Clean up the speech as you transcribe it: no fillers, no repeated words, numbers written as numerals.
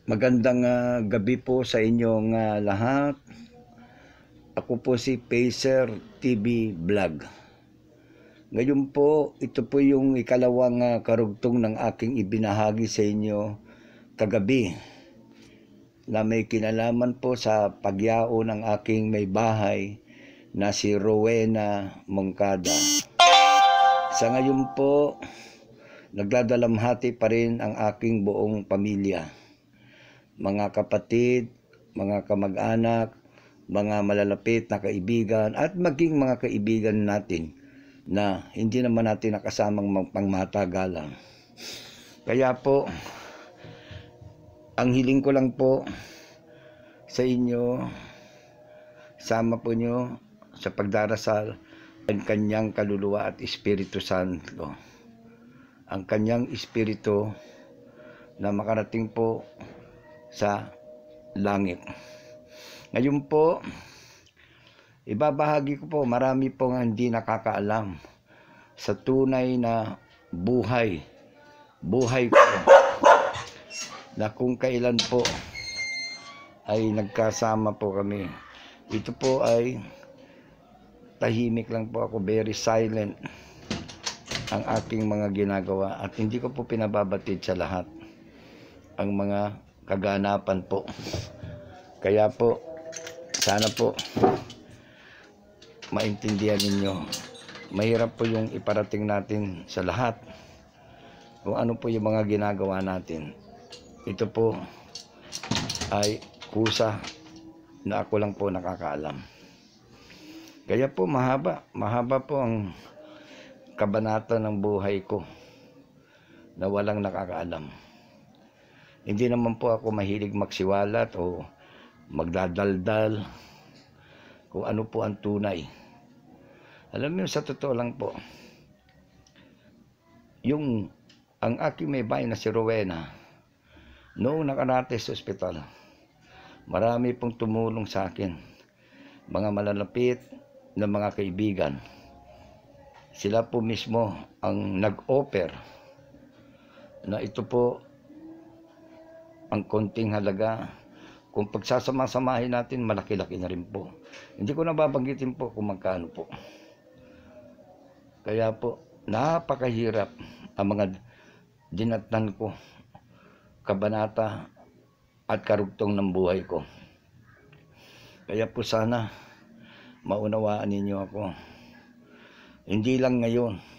Magandang gabi po sa inyong lahat. Ako po si Pacer TV Vlog. Ngayon po, ito po yung ikalawang karugtong ng aking ibinahagi sa inyo kagabi na may kinalaman po sa pagyao ng aking may bahay na si Rowena Moncada. Sa ngayon po, nagdadalamhati pa rin ang aking buong pamilya. Mga kapatid, mga kamag-anak, mga malalapit na kaibigan at maging mga kaibigan natin na hindi naman natin nakasamang pangmatagalan. Kaya po, ang hiling ko lang po sa inyo, sama po nyo sa pagdarasal ang kanyang kaluluwa at Espiritu Santo. Ang kanyang Espiritu na makarating po sa langit. Ngayon po, ibabahagi ko po, marami pong hindi nakakaalam sa tunay na buhay ko, na kung kailan po ay nagkasama po kami. Ito po ay tahimik lang po ako, very silent ang aking mga ginagawa at hindi ko po pinababatid sa lahat ang mga kaganapan po. Kaya po, sana po maintindihan ninyo. Mahirap po yung iparating natin sa lahat kung ano po yung mga ginagawa natin. Ito po ay kusa na ako lang po nakakaalam. Kaya po mahaba po ang kabanata ng buhay ko na walang nakakaalam. Hindi naman po ako mahilig magsiwalat o magdadaldal kung ano po ang tunay. Alam niyo, sa totoo lang po, ang aking may bahay na si Rowena, noong nakarate sa ospital, marami pong tumulong sa akin, mga malalapit na mga kaibigan. Sila po mismo ang nag-offer na ito po ang konting halaga. Kung pagsasama-samahin natin, malaki-laki na rin po. Hindi ko nababanggitin po kung magkano po. Kaya po, napakahirap ang mga dinatnan ko, kabanata at karugtong ng buhay ko. Kaya po sana maunawaan ninyo ako. Hindi lang ngayon,